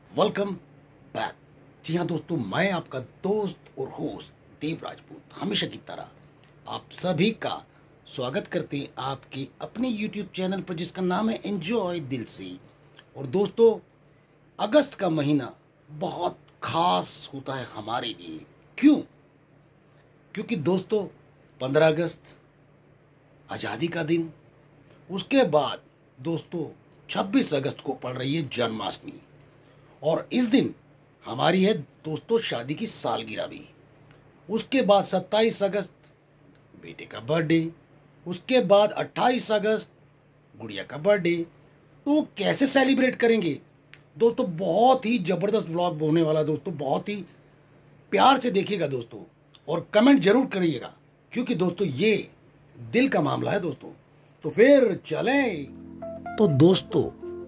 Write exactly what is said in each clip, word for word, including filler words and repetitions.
Welcome back. जी हाँ दोस्तों, मैं आपका दोस्त और होस्ट देव राजपूत हमेशा की तरह आप सभी का स्वागत करते हैं आपके अपने यूट्यूब चैनल पर जिसका नाम है एंजॉय दिल से। और दोस्तों, अगस्त का महीना बहुत खास होता है हमारे लिए। क्यों? क्योंकि दोस्तों पंद्रह अगस्त आज़ादी का दिन, उसके बाद दोस्तों छब्बीस अगस्त को पड़ रही है जन्माष्टमी, और इस दिन हमारी है दोस्तों शादी की सालगिरह भी। उसके बाद सत्ताईस अगस्त बेटे का बर्थडे, उसके बाद अट्ठाईस अगस्त गुड़िया का बर्थडे। तो कैसे सेलिब्रेट करेंगे दोस्तों? बहुत ही जबरदस्त व्लॉग होने वाला दोस्तों, बहुत ही प्यार से देखिएगा दोस्तों, और कमेंट जरूर करिएगा, क्योंकि दोस्तों ये दिल का मामला है दोस्तों। तो फिर चलें। तो दोस्तों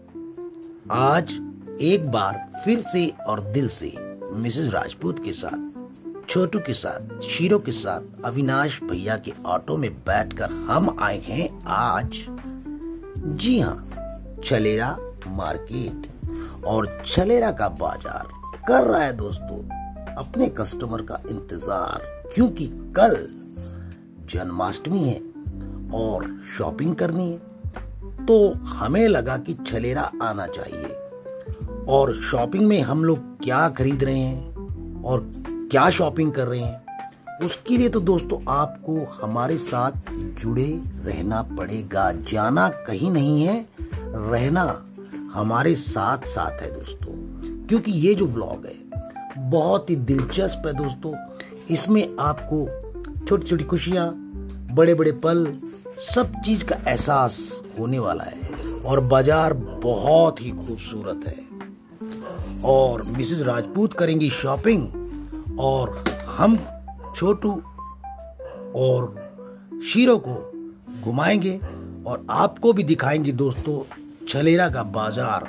आज एक बार फिर से और दिल से मिसेस राजपूत के साथ, छोटू के साथ, शीरो के साथ, अविनाश भैया के ऑटो में बैठकर हम आए हैं आज, जी हाँ, छलेरा मार्केट। और छलेरा का बाजार कर रहा है दोस्तों अपने कस्टमर का इंतजार, क्योंकि कल जन्माष्टमी है और शॉपिंग करनी है। तो हमें लगा कि छलेरा आना चाहिए। और शॉपिंग में हम लोग क्या खरीद रहे हैं और क्या शॉपिंग कर रहे हैं, उसके लिए तो दोस्तों आपको हमारे साथ जुड़े रहना पड़ेगा। जाना कहीं नहीं है, रहना हमारे साथ साथ है दोस्तों, क्योंकि ये जो व्लॉग है बहुत ही दिलचस्प है दोस्तों। इसमें आपको छोटी छोटी खुशियां, बड़े बड़े पल, सब चीज का एहसास होने वाला है। और बाजार बहुत ही खूबसूरत है, और मिसेस राजपूत करेंगी शॉपिंग, और हम छोटू और शीरो को घुमाएंगे और आपको भी दिखाएंगे दोस्तों छलेरा का बाजार।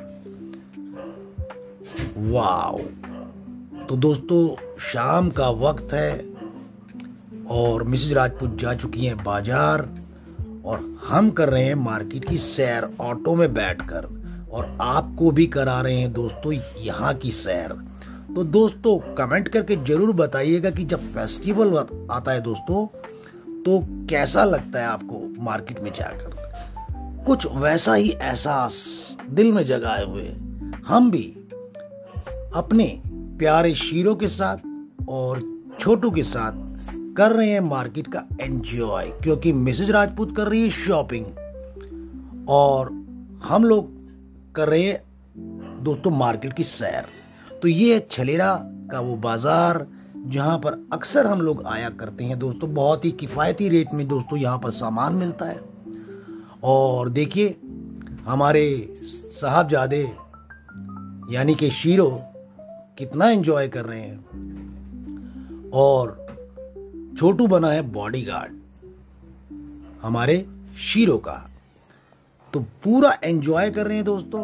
वाव! तो दोस्तों शाम का वक्त है और मिसेस राजपूत जा चुकी हैं बाजार, और हम कर रहे हैं मार्केट की सैर ऑटो में बैठकर, और आपको भी करा रहे हैं दोस्तों यहाँ की सैर। तो दोस्तों कमेंट करके जरूर बताइएगा कि जब फेस्टिवल आता है दोस्तों तो कैसा लगता है आपको मार्केट में जाकर। कुछ वैसा ही एहसास दिल में जगाए हुए हम भी अपने प्यारे शीरो के साथ और छोटू के साथ कर रहे हैं मार्केट का एंजॉय, क्योंकि मिसेस राजपूत कर रही है शॉपिंग और हम लोग कर रहे हैं दोस्तों मार्केट की सैर। तो ये है छलेरा का वो बाजार जहां पर अक्सर हम लोग आया करते हैं दोस्तों। बहुत ही किफायती रेट में दोस्तों यहां पर सामान मिलता है। और देखिए हमारे साहबजादे यानी कि शीरो कितना एंजॉय कर रहे हैं, और छोटू बना है बॉडीगार्ड हमारे शीरो का। तो पूरा एंजॉय कर रहे हैं दोस्तों,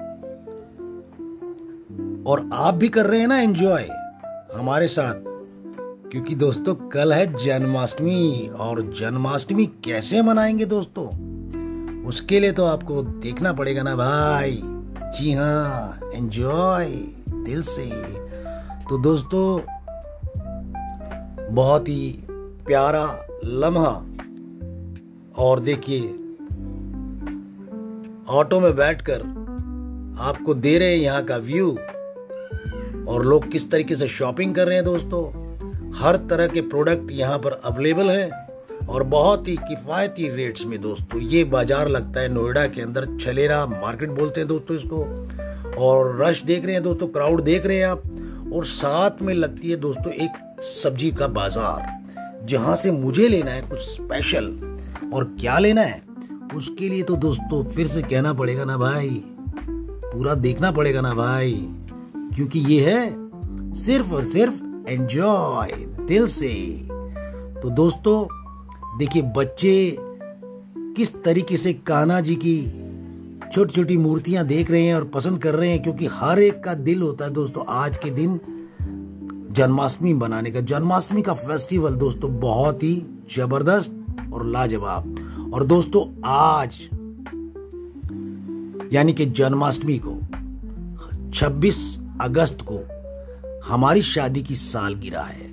और आप भी कर रहे हैं ना एंजॉय हमारे साथ, क्योंकि दोस्तों कल है जन्माष्टमी। और जन्माष्टमी कैसे मनाएंगे दोस्तों, उसके लिए तो आपको देखना पड़ेगा ना भाई। जी हाँ, एंजॉय दिल से। तो दोस्तों बहुत ही प्यारा लम्हा, और देखिए ऑटो में बैठकर आपको दे रहे हैं यहाँ का व्यू, और लोग किस तरीके से शॉपिंग कर रहे हैं दोस्तों। हर तरह के प्रोडक्ट यहाँ पर अवेलेबल हैं और बहुत ही किफायती रेट्स में दोस्तों। ये बाजार लगता है नोएडा के अंदर, छलेरा मार्केट बोलते हैं दोस्तों इसको। और रश देख रहे हैं दोस्तों, क्राउड देख रहे हैं आप, और साथ में लगती है दोस्तों एक सब्जी का बाजार, जहां से मुझे लेना है कुछ स्पेशल। और क्या लेना है उसके लिए तो दोस्तों फिर से कहना पड़ेगा ना भाई, पूरा देखना पड़ेगा ना भाई, क्योंकि ये है सिर्फ और सिर्फ एंजॉय दिल से। तो दोस्तों देखिए बच्चे किस तरीके से कान्हा जी की छोटी छोटी मूर्तियां देख रहे हैं और पसंद कर रहे हैं, क्योंकि हर एक का दिल होता है दोस्तों आज के दिन जन्माष्टमी बनाने का। जन्माष्टमी का फेस्टिवल दोस्तों बहुत ही जबरदस्त और लाजवाब। और दोस्तों आज यानी कि जन्माष्टमी को छब्बीस अगस्त को हमारी शादी की सालगिरह है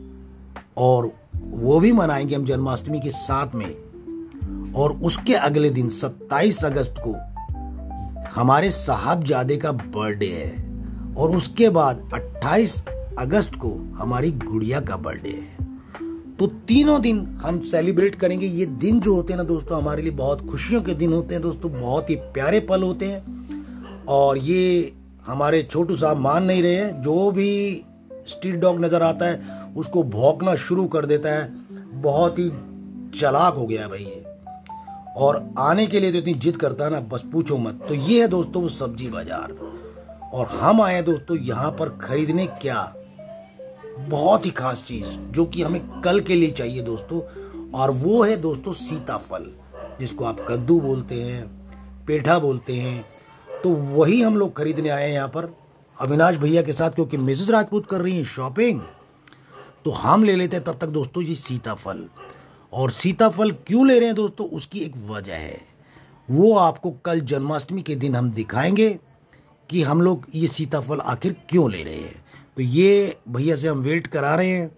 और वो भी मनाएंगे हम जन्माष्टमी के साथ में। और उसके अगले दिन सत्ताईस अगस्त को हमारे साहबजादे का बर्थडे है और उसके बाद अट्ठाईस अगस्त को हमारी गुड़िया का बर्थडे है। तो तीनों दिन हम सेलिब्रेट करेंगे। ये दिन जो होते हैं ना दोस्तों, हमारे लिए बहुत खुशियों के दिन होते हैं दोस्तों, बहुत ही प्यारे पल होते हैं। और ये हमारे छोटू साहब मान नहीं रहे हैं, जो भी स्ट्रीट डॉग नजर आता है उसको भौंकना शुरू कर देता है। बहुत ही चालाक हो गया है भाई ये, और आने के लिए तो इतनी जिद करता है ना, बस पूछो मत। तो ये है दोस्तों वो सब्जी बाजार, और हम आए हैं दोस्तों यहाँ पर खरीदने क्या, बहुत ही खास चीज जो कि हमें कल के लिए चाहिए दोस्तों, और वो है दोस्तों सीताफल, जिसको आप कद्दू बोलते हैं, पेठा बोलते हैं। तो वही हम लोग खरीदने आए हैं यहाँ पर अविनाश भैया के साथ, क्योंकि मिसेस राजपूत कर रही है शॉपिंग, तो हम ले लेते हैं तब तक दोस्तों ये सीताफल। और सीताफल क्यों ले रहे हैं दोस्तों, उसकी एक वजह है, वो आपको कल जन्माष्टमी के दिन हम दिखाएंगे कि हम लोग ये सीताफल आखिर क्यों ले रहे हैं। तो ये भैया से हम वेट करा रहे हैं,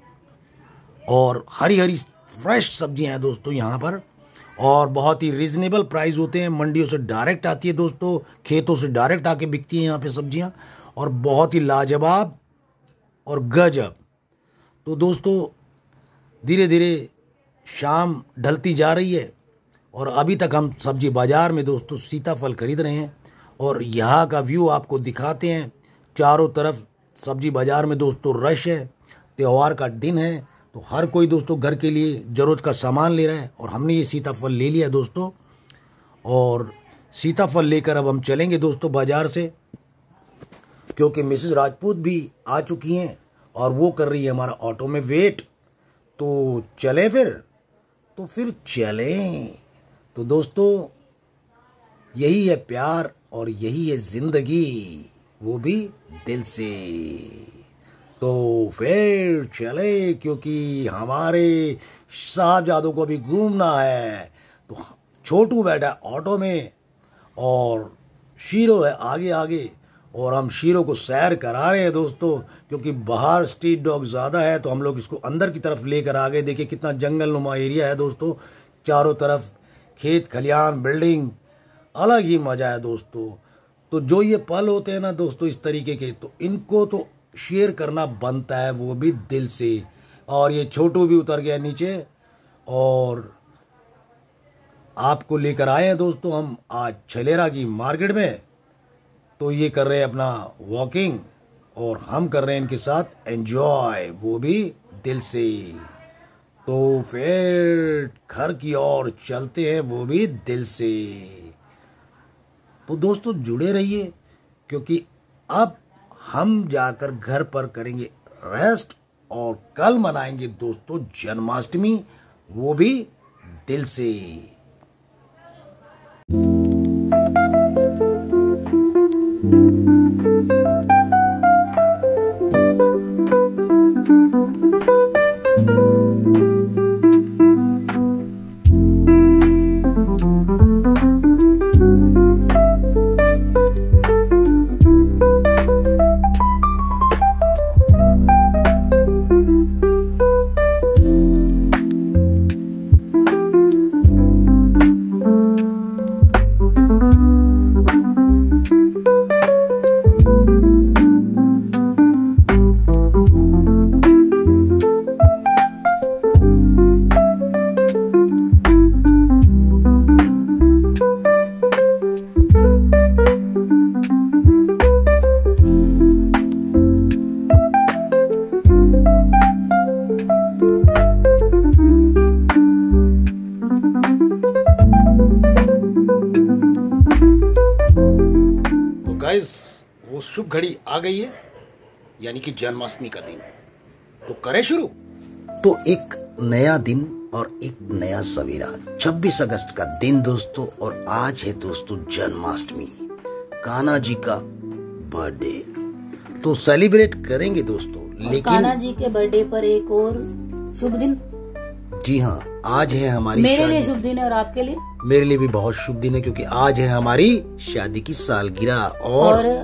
और हरी हरी फ्रेश सब्जियां हैं दोस्तों यहाँ पर, और बहुत ही रीजनेबल प्राइस होते हैं। मंडियों से डायरेक्ट आती है दोस्तों, खेतों से डायरेक्ट आके बिकती हैं यहाँ पे सब्जियां, और बहुत ही लाजवाब और गजब। तो दोस्तों धीरे धीरे शाम ढलती जा रही है और अभी तक हम सब्जी बाजार में दोस्तों सीताफल खरीद रहे हैं, और यहाँ का व्यू आपको दिखाते हैं। चारों तरफ सब्जी बाजार में दोस्तों रश है, त्योहार का दिन है, तो हर कोई दोस्तों घर के लिए जरूरत का सामान ले रहा है, और हमने ये सीताफल ले लिया दोस्तों। और सीताफल लेकर अब हम चलेंगे दोस्तों बाजार से, क्योंकि मिसेस राजपूत भी आ चुकी हैं और वो कर रही है हमारा ऑटो में वेट। तो चले फिर तो फिर चलें। तो दोस्तों यही है प्यार और यही है जिंदगी, वो भी दिल से। तो फिर चले, क्योंकि हमारे साहबजादों को भी घूमना है। तो छोटू बैठा ऑटो में और शीरो है आगे आगे, और हम शीरो को सैर करा रहे हैं दोस्तों, क्योंकि बाहर स्ट्रीट डॉग ज़्यादा है, तो हम लोग इसको अंदर की तरफ लेकर आ गए। देखिए कितना जंगल नुमा एरिया है दोस्तों, चारों तरफ खेत खलियान बिल्डिंग, अलग ही मज़ा है दोस्तों। तो जो ये पल होते हैं ना दोस्तों इस तरीके के, तो इनको तो शेयर करना बनता है, वो भी दिल से। और ये छोटू भी उतर गया नीचे, और आपको लेकर आए हैं दोस्तों हम आज छलेरा की मार्केट में। तो ये कर रहे हैं अपना वॉकिंग, और हम कर रहे हैं इनके साथ एंजॉय, वो भी दिल से। तो फिर घर की ओर चलते हैं, वो भी दिल से। तो दोस्तों जुड़े रहिए, क्योंकि अब हम जाकर घर पर करेंगे रेस्ट, और कल मनाएंगे दोस्तों जन्माष्टमी, वो भी दिल से। वो शुभ घड़ी आ गई है, यानी कि जन्माष्टमी का दिन। तो करें शुरू। तो एक नया दिन और एक नया सवेरा, छब्बीस अगस्त का दिन दोस्तों, और आज है दोस्तों जन्माष्टमी, कान्हा जी का बर्थडे। तो सेलिब्रेट करेंगे दोस्तों, लेकिन कान्हा जी के बर्थडे पर एक और शुभ दिन। जी हाँ, आज है हमारी मेरे लिए शुभ दिन है और आपके लिए? मेरे लिए भी बहुत शुभ दिन है, क्योंकि आज है हमारी शादी की सालगिरह। और, और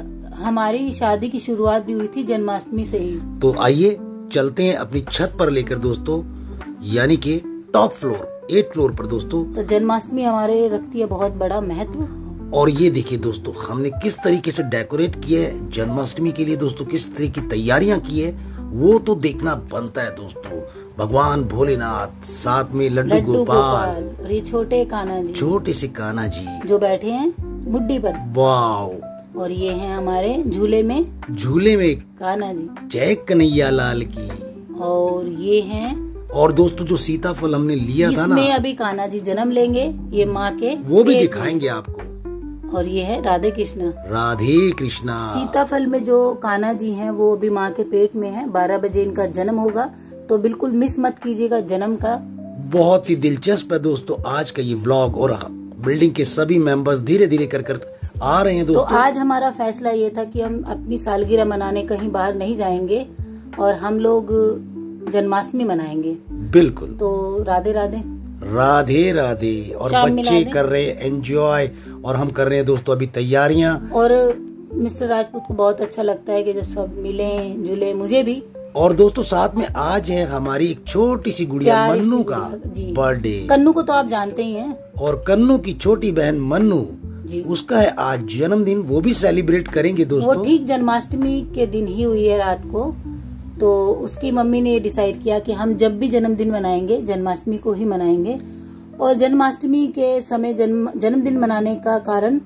हमारी शादी की शुरुआत भी हुई थी जन्माष्टमी से ही। तो आइए चलते हैं अपनी छत पर लेकर दोस्तों, यानी कि टॉप फ्लोर एट फ्लोर पर दोस्तों। तो जन्माष्टमी हमारे रखती है बहुत बड़ा महत्व। और ये देखिए दोस्तों, हमने किस तरीके से डेकोरेट किया है जन्माष्टमी के लिए दोस्तों, किस तरह की तैयारियां की है वो तो देखना बनता है दोस्तों। भगवान भोलेनाथ, साथ में लड्डू, लड्डू गोपाल, गोपाल और ये छोटे कान्हा जी, छोटे से कान्हा जी जो बैठे हैं बुड्ढी पर। वाह। और ये हैं हमारे झूले में झूले में कान्हा जी, जय कन्हैया लाल की। और ये हैं, और दोस्तों जो सीताफल हमने लिया था ना, इसमें अभी कान्हा जी जन्म लेंगे, ये माँ के वो भी पेट में। दिखाएंगे आपको। और ये है राधे कृष्णा। राधे कृष्णा। सीताफल में जो कान्हा जी हैं वो अभी माँ के पेट में है। बारह बजे इनका जन्म होगा, तो बिल्कुल मिस मत कीजिएगा जन्म का। बहुत ही दिलचस्प है दोस्तों आज का ये व्लॉग, और बिल्डिंग के सभी मेंबर्स धीरे धीरे कर कर आ रहे हैं तो दोस्तों। आज हमारा फैसला ये था कि हम अपनी सालगिरह मनाने कहीं बाहर नहीं जाएंगे और हम लोग जन्माष्टमी मनाएंगे। बिल्कुल। तो राधे राधे राधे राधे। और शाम बच्चे मिला दे। कर रहे हैं एंजॉय, और हम कर रहे हैं दोस्तों अभी तैयारियां। और मिस्टर राजपूत को बहुत अच्छा लगता है कि जब सब मिले जुले, मुझे भी। और दोस्तों साथ में आज है हमारी एक छोटी सी गुड़िया प्यारी सी मन्नू का गुड़िया, जी। बर्थडे। कन्नू को तो आप जानते ही हैं। और कन्नू की छोटी बहन मन्नू जी। उसका है आज जन्मदिन, वो भी सेलिब्रेट करेंगे वो दोस्तों। ठीक जन्माष्टमी के दिन ही हुई है रात को। तो उसकी मम्मी ने डिसाइड किया कि हम जब भी जन्मदिन मनाएंगे जन्माष्टमी को ही मनाएंगे। और जन्माष्टमी के समय जन्म जन्मदिन मनाने का कारण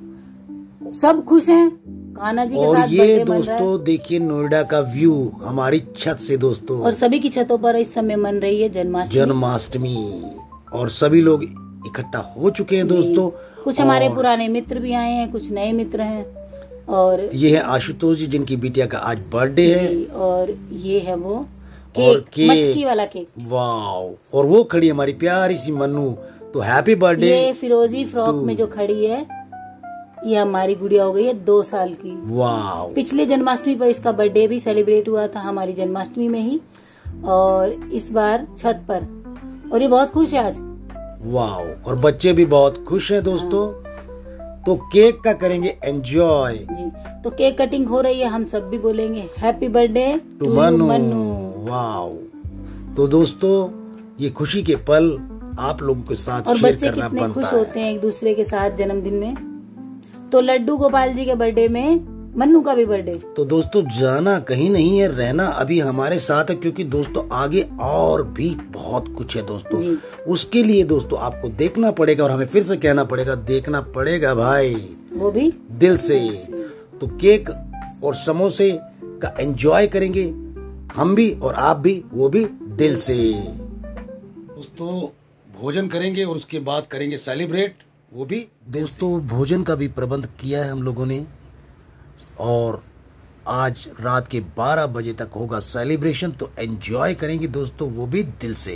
सब खुश हैं, कान्हा जी के और साथ ये बर्थडे मन रहा है। दोस्तों देखिए नोएडा का व्यू हमारी छत से दोस्तों, और सभी की छतों पर इस समय मन रही है जन्माष्टमी। जन्माष्टमी, और सभी लोग इकट्ठा हो चुके हैं दोस्तों। कुछ हमारे और पुराने मित्र भी आए हैं, कुछ नए मित्र हैं। और ये है आशुतोष जी जिनकी बिटिया का आज बर्थडे है। जी, और ये है वो और केक, केक। मटकी वाला केक। वाह। और वो खड़ी हमारी प्यारी सी मन्नू, तो हैप्पी बर्थडे। ये फिरोजी फ्रॉक में जो खड़ी है, ये हमारी गुड़िया हो गई है दो साल की। वाह। पिछले जन्माष्टमी पर इसका बर्थडे भी सेलिब्रेट हुआ था हमारी जन्माष्टमी में ही, और इस बार छत पर। और ये बहुत खुश है आज। वाह। और बच्चे भी बहुत खुश हैं दोस्तों। तो केक का करेंगे एंजॉय। जी, तो केक कटिंग हो रही है, हम सब भी बोलेंगे हैप्पी बर्थडे टू मन्नू। वाह। तो दोस्तों ये खुशी के पल आप लोगों के साथ और शेयर बच्चे करना कितने बनता खुश है। होते हैं एक दूसरे के साथ जन्मदिन में। तो लड्डू गोपाल जी के बर्थडे में मन्नू का भी बर्थडे। तो दोस्तों जाना कहीं नहीं है, रहना अभी हमारे साथ है, क्योंकि दोस्तों आगे और भी बहुत कुछ है दोस्तों। जी। उसके लिए दोस्तों आपको देखना पड़ेगा, और हमें फिर से कहना पड़ेगा, देखना पड़ेगा भाई, वो भी दिल से। तो केक और समोसे का एंजॉय करेंगे हम भी और आप भी, वो भी दिल से। दोस्तों भोजन करेंगे और उसके बाद करेंगे सेलिब्रेट, वो भी दोस्तों भोजन का भी प्रबंध किया है हम लोगों ने। और आज रात के बारह बजे तक होगा सेलिब्रेशन, तो एंजॉय करेंगे दोस्तों, वो भी दिल से।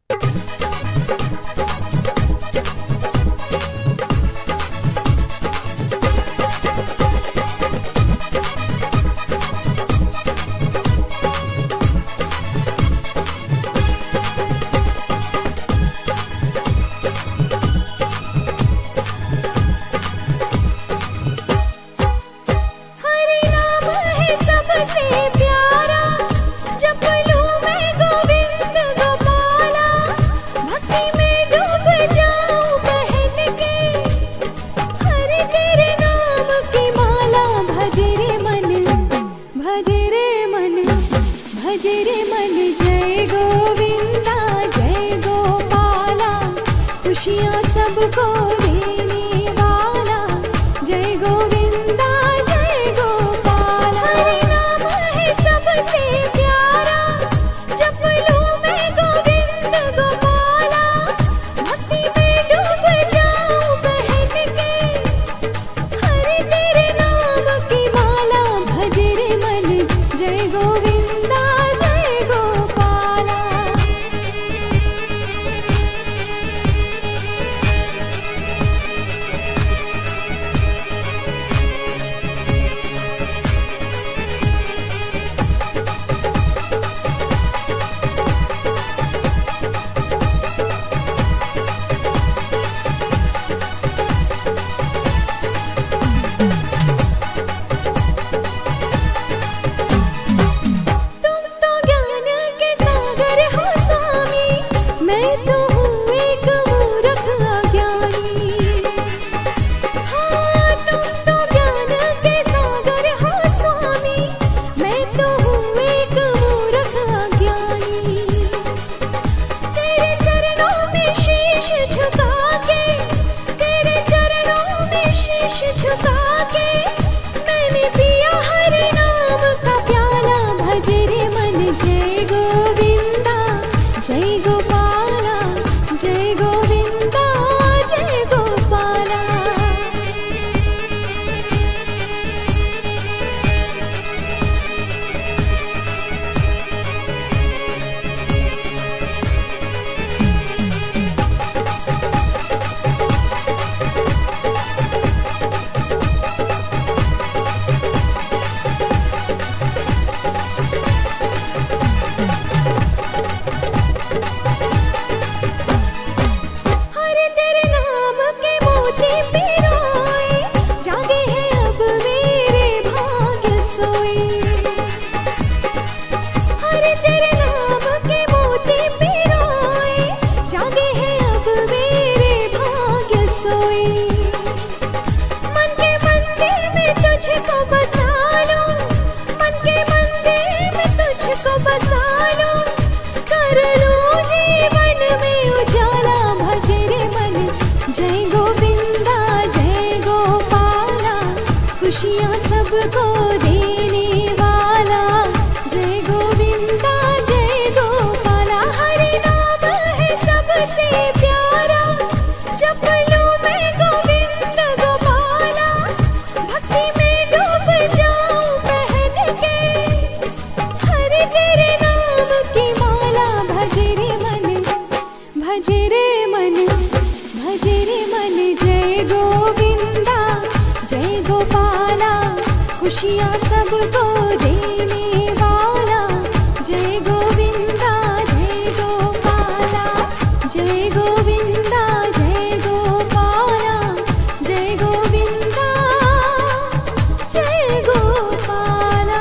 सबको देने वाला, जय गोविंदा जय गोपाला। हरि नाम है सबसे प्यारा, जप लूं मैं गोविंद गोपाला। भक्ति में डूब जाऊं बहन के, हरि तेरे नाम की माला। भज रे मन जय गोविंदा जय गोपाला। खुशियाँ सबको देने वाला, जय गोविंदा जय गोपाला, जय गोविंदा जय गोपाला, जय गोविंदा जय गोपाला।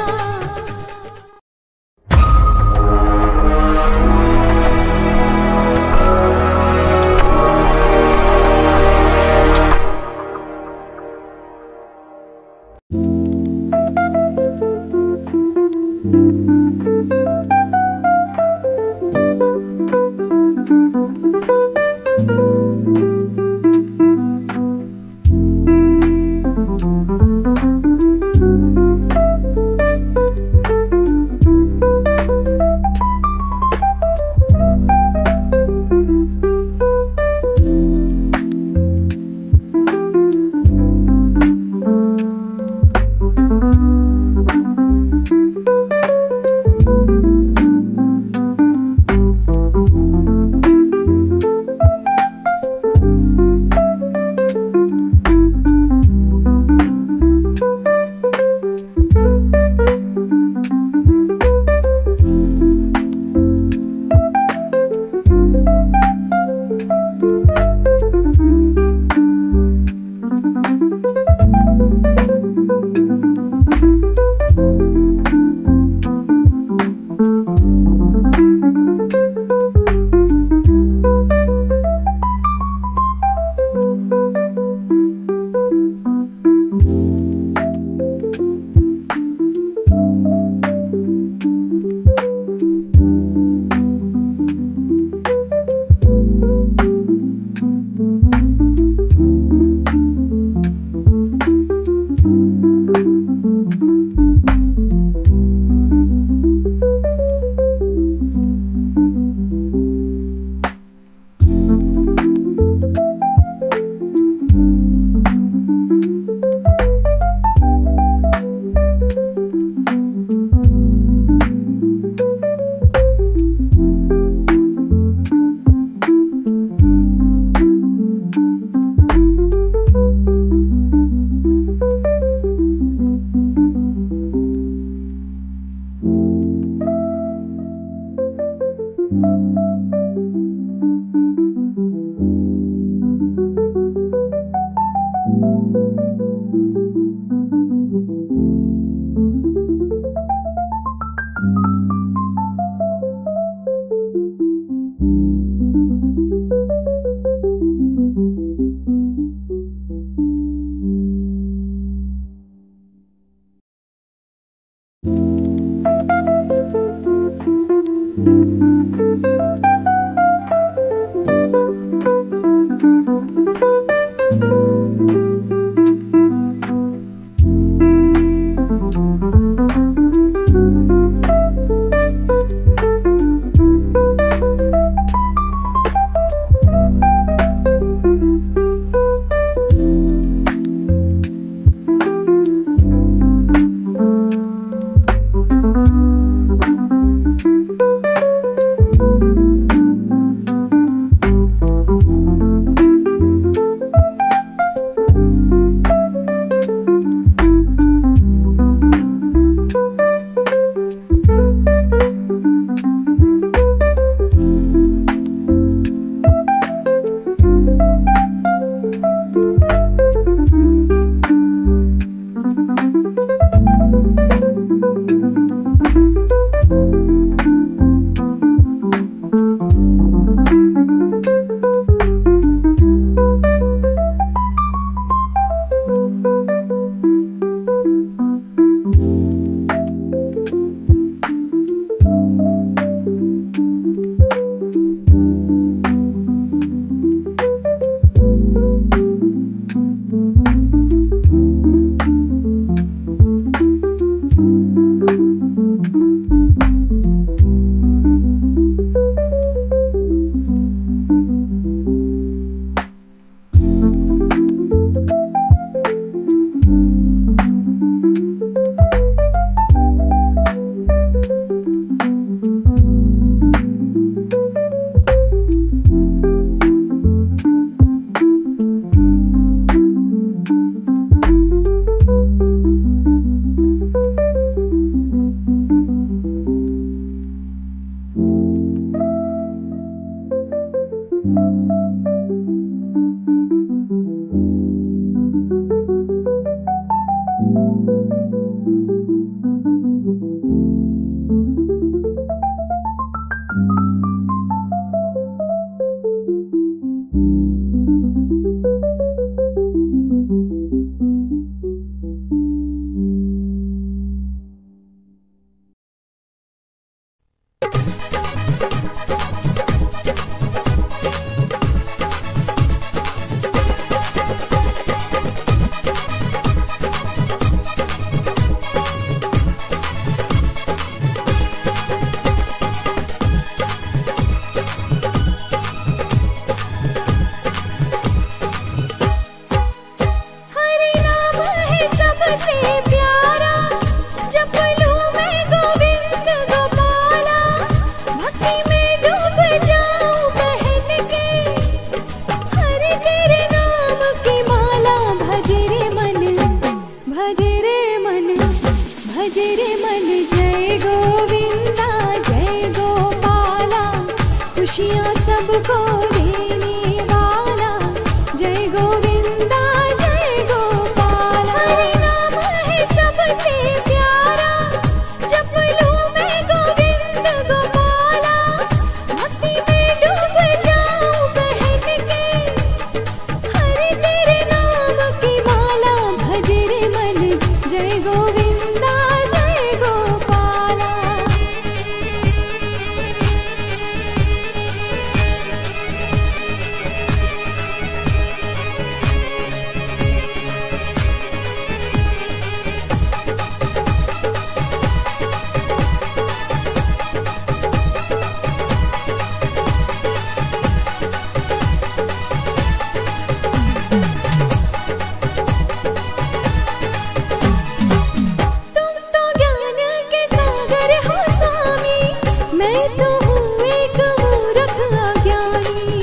भजे रे मन जय गोविंदा जय गोपाला खुशियाँ सबको देने वाला जय गोविंदा जय गोपाला हरि नाम है सबसे प्यारा जप लूं मैं गोविंद गोपाला भक्ति में डूब जाऊं बहन के हरि तेरे नाम की माला भजे रे मन जय गोविंदा जय गोपाला तुम तो ज्ञान के सागर हो स्वामी मैं तो हूँ एक मूर्ख अज्ञानी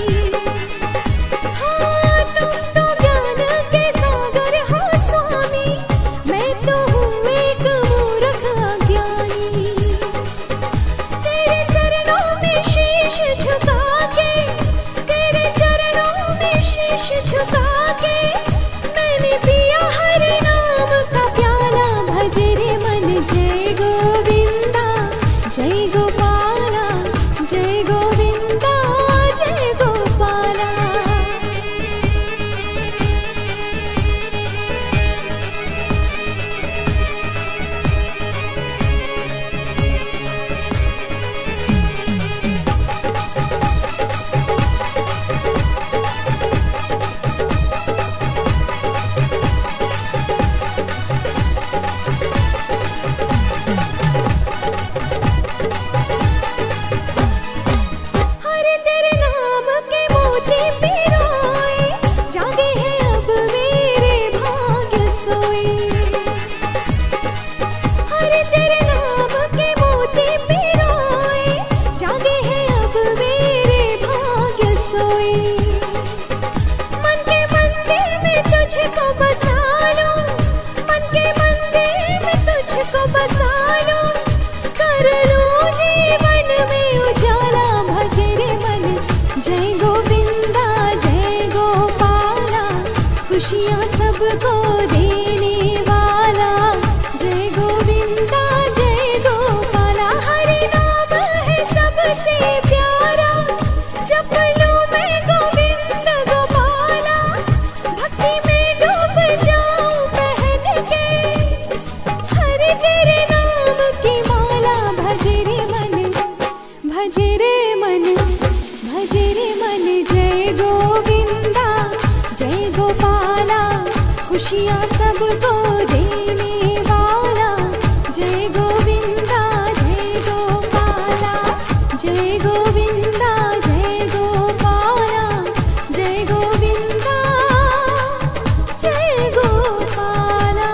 हाँ तुम तो ज्ञान के सागर हो स्वामी मैं तो हूँ एक मूर्ख अज्ञानी तेरे चरणों में शीश झुका के तेरे चरणों में शीश झुका के मैंने पिया हरि नाम का प्याला भजे रे मन जय गोविंदा जय गोपाला जय गोविंदा जय गोपाला हरे तेरे नाम के मोती पिरोए जागे हैं अब मेरे भाग्य सोए हरे तेरे नाम के मोती पिरोए जागे हैं अब मेरे भाग्य सोए मन के मंदिर में तुझको बसा लूं मन के मंदिर में तुझको बसा लूं कर लूं जीवन में उजाला भजे रे मन जय गोविंदा जय गोपाला खुशियाँ सबको देने वाला जय गोविंदा जय गोपाला हरि नाम है सबसे प्यारा जप लूं मैं गोविंद गोपाला भक्ति में डूब जाऊं बहन के हरि तेरे नाम की माला भजे रे मन भजे रे मन भजे रे मन जय गोविंदा जय गोपाला खुशियाँ सबको देने वाला जय गोविंदा जय गोपाला जय गोविंदा जय गोपाला जय गोविंदा जय गोपाला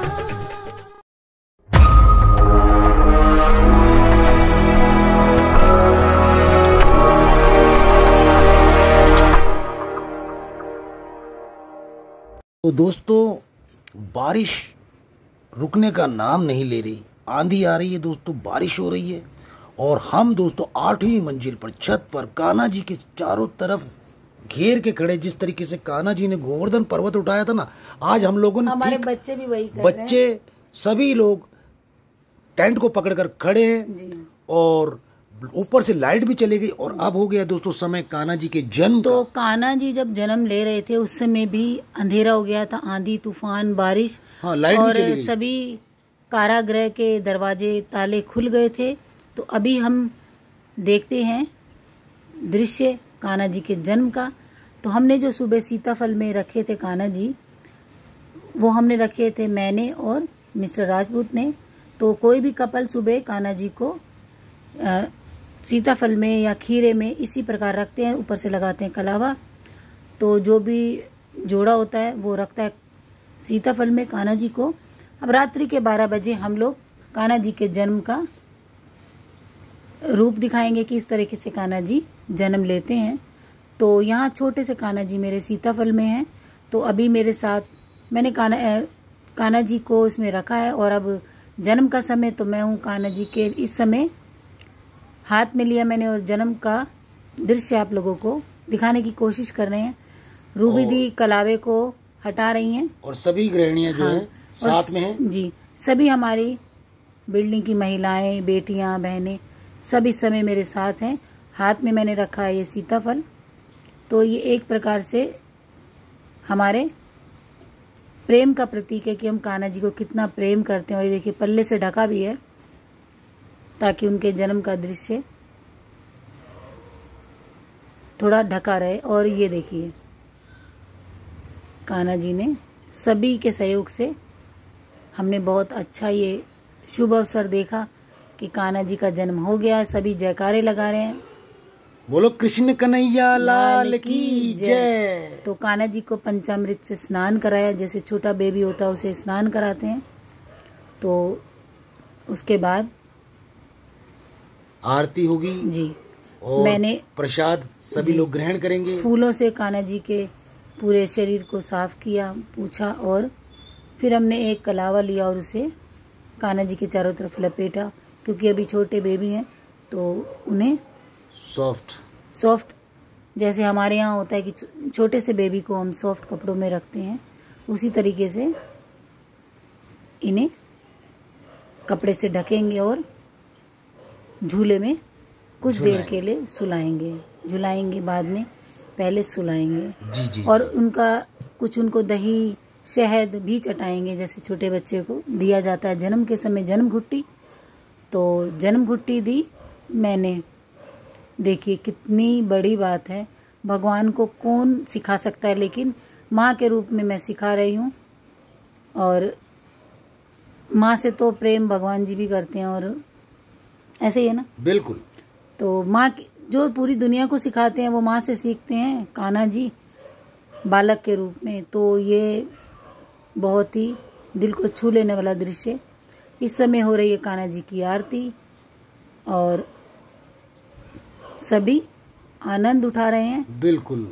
तो दोस्तों बारिश रुकने का नाम नहीं ले रही, आंधी आ रही है दोस्तों, बारिश हो रही है और हम दोस्तों आठवीं मंजिल पर छत पर कान्हा जी के चारों तरफ घेर के खड़े। जिस तरीके से कान्हा जी ने गोवर्धन पर्वत उठाया था ना, आज हम लोगों ने हमारे ठीक- बच्चे भी वही कर रहे हैं। बच्चे सभी लोग टेंट को पकड़कर खड़े हैं जी। और ऊपर से लाइट भी चली गई और अब हो गया दोस्तों समय कान्हा जी के जन्म तो का। कान्हा जी जब जन्म ले रहे थे उस समय भी अंधेरा हो गया था, आंधी तूफान बारिश हाँ, लाइट भी और चली गई। सभी कारागृह के दरवाजे ताले खुल गए थे। तो अभी हम देखते हैं दृश्य कान्हा जी के जन्म का। तो हमने जो सुबह सीताफल में रखे थे कान्हा जी, वो हमने रखे थे मैंने और मिस्टर राजपूत ने। तो कोई भी कपल सुबह कान्हा जी को अ, सीताफल में या खीरे में इसी प्रकार रखते हैं, ऊपर से लगाते हैं कलावा। तो जो भी जोड़ा होता है वो रखता है सीताफल में कान्हा जी को। अब रात्रि के बारह बजे हम लोग कान्हा जी के जन्म का रूप दिखाएंगे कि इस तरीके से कान्हा जी जन्म लेते हैं। तो यहाँ छोटे से कान्हा जी मेरे सीताफल में हैं। तो अभी मेरे साथ मैंने कान्हा कान्हा जी को इसमें रखा है और अब जन्म का समय तो मैं हूँ कान्हा जी के इस समय हाथ में लिया मैंने और जन्म का दृश्य आप लोगों को दिखाने की कोशिश कर रहे हैं। रूबी दी कलावे को हटा रही हैं और सभी गृहिणियां जो हाँ, है साथ में हैं जी। सभी हमारी बिल्डिंग की महिलाएं, बेटियां, बहनें सब इस समय मेरे साथ हैं। हाथ में मैंने रखा है ये सीताफल। तो ये एक प्रकार से हमारे प्रेम का प्रतीक है कि हम कान्हा जी को कितना प्रेम करते हैं। और ये देखिए पल्ले से ढका भी है ताकि उनके जन्म का दृश्य थोड़ा ढका रहे। और ये देखिए कान्हा जी ने सभी के सहयोग से हमने बहुत अच्छा ये शुभ अवसर देखा कि कान्हा जी का जन्म हो गया। सभी जयकारे लगा रहे हैं, बोलो कृष्ण कन्हैया लाल की जय। तो कान्हा जी को पंचामृत से स्नान कराया, जैसे छोटा बेबी होता है उसे स्नान कराते हैं। तो उसके बाद आरती होगी जी। और मैंने प्रसाद सभी लोग ग्रहण करेंगे। फूलों से कान्हा जी के पूरे शरीर को साफ किया, पूछा, और फिर हमने एक कलावा लिया और उसे कान्हा जी के चारों तरफ लपेटा, क्योंकि अभी छोटे बेबी हैं तो उन्हें सॉफ्ट सॉफ्ट जैसे हमारे यहाँ होता है कि छोटे से बेबी को हम सॉफ्ट कपड़ों में रखते हैं, उसी तरीके से इन्हें कपड़े से ढकेंगे और झूले में कुछ देर के लिए सुलाएंगे। झुलाएंगे बाद में, पहले सुलाएंगे जी जी। और उनका कुछ उनको दही शहद भी चटाएंगे, जैसे छोटे बच्चे को दिया जाता है जन्म के समय जन्म घुट्टी। तो जन्म घुट्टी दी मैंने। देखिए कितनी बड़ी बात है, भगवान को कौन सिखा सकता है, लेकिन माँ के रूप में मैं सिखा रही हूँ। और माँ से तो प्रेम भगवान जी भी करते हैं, और ऐसे ही है ना। बिल्कुल। तो माँ जो पूरी दुनिया को सिखाते हैं वो माँ से सीखते हैं, कान्हा जी बालक के रूप में। तो ये बहुत ही दिल को छू लेने वाला दृश्य। इस समय हो रही है कान्हा जी की आरती और सभी आनंद उठा रहे हैं। बिल्कुल,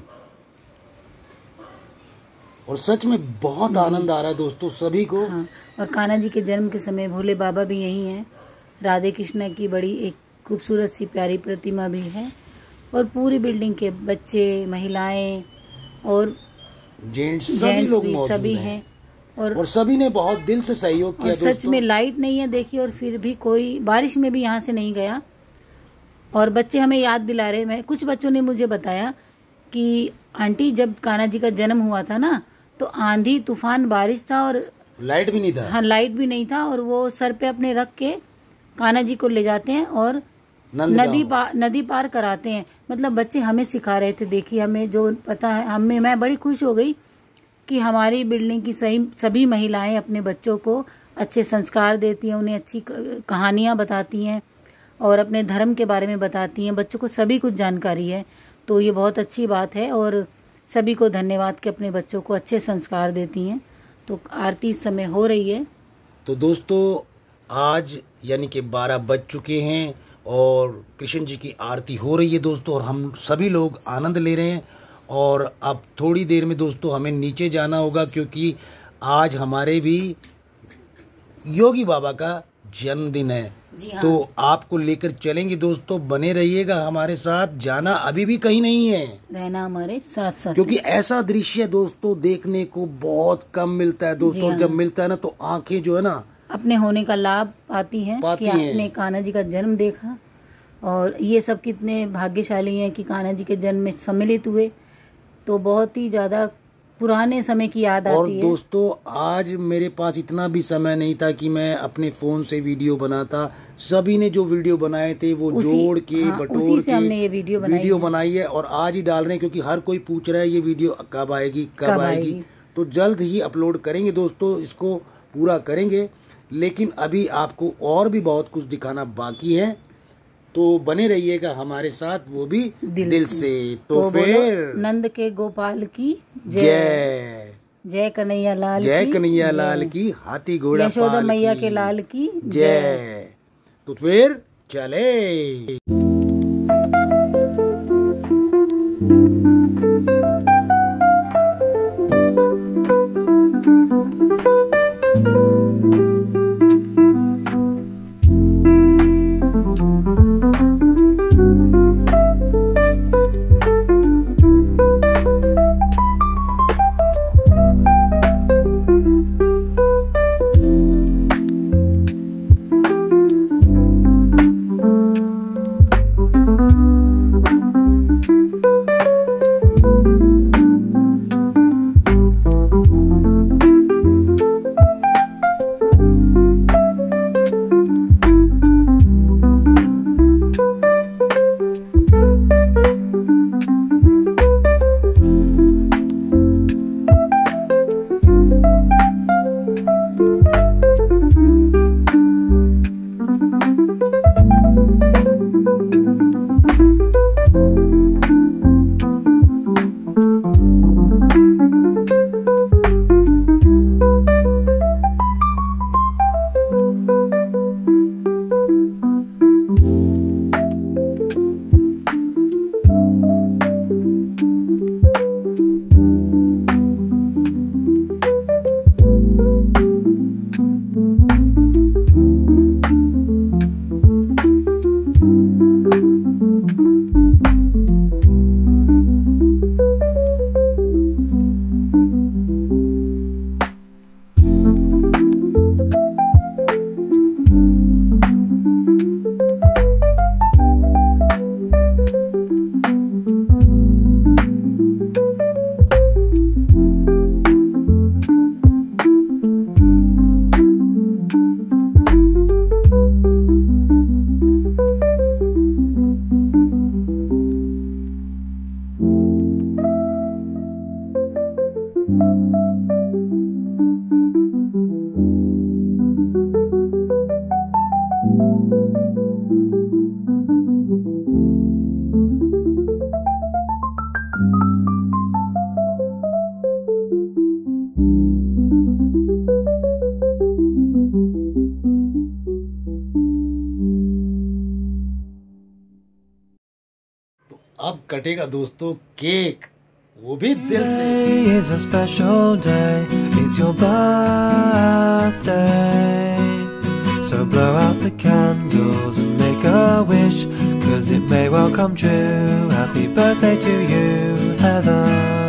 और सच में बहुत आनंद आ रहा है दोस्तों सभी को। हाँ, और कान्हा जी के जन्म के समय भोले बाबा भी यही हैं। राधे कृष्ण की बड़ी एक खूबसूरत सी प्यारी प्रतिमा भी है, और पूरी बिल्डिंग के बच्चे, महिलाएं और जेंट्स सभी लोग भी मौजूद सभी हैं। हैं। और, और सभी ने बहुत दिल से सहयोग किया और सच दोस्तों। में लाइट नहीं है देखिए, और फिर भी कोई बारिश में भी यहाँ से नहीं गया। और बच्चे हमें याद दिला रहे, मैं कुछ बच्चों ने मुझे बताया कि आंटी जब कान्हा जी का जन्म हुआ था ना, तो आंधी तूफान बारिश था और लाइट भी नहीं था। हाँ, लाइट भी नहीं था, और वो सर पे अपने रख के कान्हा जी को ले जाते हैं और नदी पार नदी पार कराते हैं। मतलब बच्चे हमें सिखा रहे थे। देखिए हमें जो पता है, हमें मैं बड़ी खुश हो गई कि हमारी बिल्डिंग की सही सभी महिलाएं अपने बच्चों को अच्छे संस्कार देती हैं, उन्हें अच्छी कहानियां बताती हैं और अपने धर्म के बारे में बताती हैं। बच्चों को सभी कुछ जानकारी है, तो ये बहुत अच्छी बात है। और सभी को धन्यवाद कि अपने बच्चों को अच्छे संस्कार देती हैं। तो आरती इस समय हो रही है। तो दोस्तों आज यानी कि बारह बज चुके हैं और कृष्ण जी की आरती हो रही है दोस्तों, और हम सभी लोग आनंद ले रहे हैं। और अब थोड़ी देर में दोस्तों हमें नीचे जाना होगा, क्योंकि आज हमारे भी योगी बाबा का जन्मदिन है। जी हाँ। तो आपको लेकर चलेंगे दोस्तों, बने रहिएगा हमारे साथ। जाना अभी भी कहीं नहीं है, रहना हमारे साथ साथ, क्योंकि ऐसा दृश्य दोस्तों देखने को बहुत कम मिलता है दोस्तों। हाँ। जब मिलता है ना तो आंखें जो है ना अपने होने का लाभ पाती हैं पाती कि हैं। आपने कान्हा जी का जन्म देखा। और ये सब कितने भाग्यशाली हैं कि कान्हा जी के जन्म में सम्मिलित हुए। तो बहुत ही ज्यादा पुराने समय की याद और आती है। दोस्तों आज मेरे पास इतना भी समय नहीं था कि मैं अपने फोन से वीडियो बनाता। सभी ने जो वीडियो बनाए थे वो उसी- जोड़ के हाँ, बटोर उसी से के हमने ये वीडियो बनाई वीडियो है। बनाई है और आज ही डाल रहे हैं, क्योंकि हर कोई पूछ रहा है ये वीडियो कब आएगी कब, कब आएगी। आएगी। तो जल्द ही अपलोड करेंगे दोस्तों, इसको पूरा करेंगे। लेकिन अभी आपको और भी बहुत कुछ दिखाना बाकी है, तो बने रहिएगा हमारे साथ, वो भी दिल, दिल से। तो, तो फिर बोलो, नंद के गोपाल की जय, जय जय कन्हैया लाल जय की कन्हैया जय। लाल की, हाथी घोड़ा यशोदा पाल मैया की के लाल की जय। जय। तो फिर चले। अब कटेगा दोस्तों केक, वो भी दिल से। It's a special day, it's your birthday. So blow out the candles and make a wish, 'cause it may well come true. Happy birthday to you, Heather.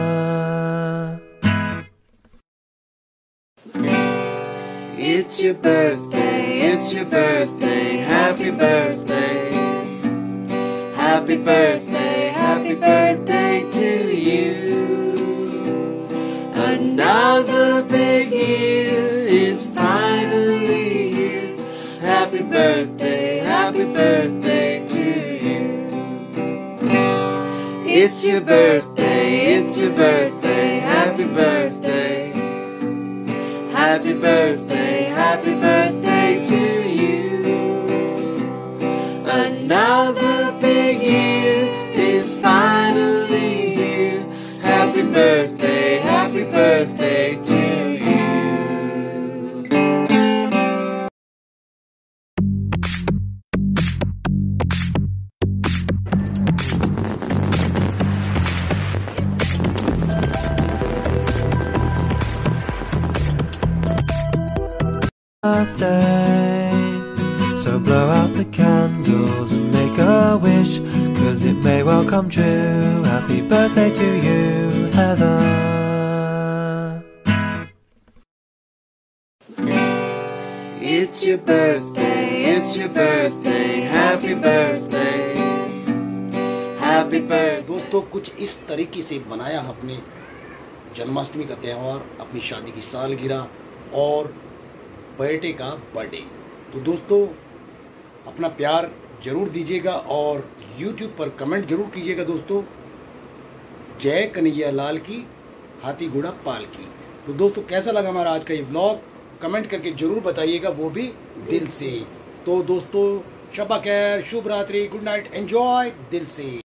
It's your birthday, it's your birthday, happy birthday. Happy birthday, happy birthday to you. Another big year is finally here. Happy birthday, happy birthday to you. It's your birthday, it's your birthday, happy birthday. Happy birthday, happy birthday to you. Another big year is finally here. Happy birthday, happy birthday to you. Birthday. So blow out the candles and make a wish, 'cause it may well come true. Happy birthday to you, Heather. It's your birthday, it's your birthday, happy birthday. Happy birthday. दोस्तों कुछ इस तरीके से बनाया अपने जन्माष्टमी का त्यौहार, अपनी शादी की सालगिरह और बर्थडे का बर्थडे। तो दोस्तों अपना प्यार जरूर दीजिएगा और यूट्यूब पर कमेंट जरूर कीजिएगा दोस्तों। जय कन्हैया लाल की, हाथी घोड़ा पाल की। तो दोस्तों कैसा लगा हमारा आज का ये व्लॉग, कमेंट करके जरूर बताइएगा, वो भी दिल से। तो दोस्तों शब्बा खैर, शुभ रात्रि, गुड नाइट, एंजॉय दिल से।